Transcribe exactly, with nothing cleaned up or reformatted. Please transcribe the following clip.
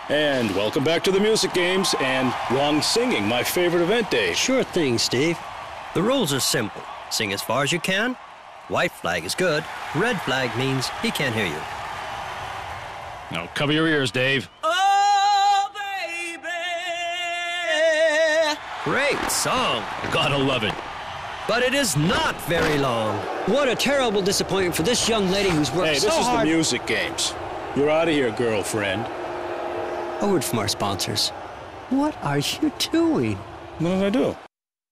And welcome back to the music games and wrong singing, my favorite event day. Sure thing, Steve. The rules are simple. Sing as far as you can. White flag is good. Red flag means he can't hear you. Now cover your ears, Dave. Oh, baby! Great song. Gotta love it. But it is not very long. What a terrible disappointment for this young lady who's worked Hey, so this is hard. the music games. You're out of here, girlfriend. A word from our sponsors. What are you doing? What did I do?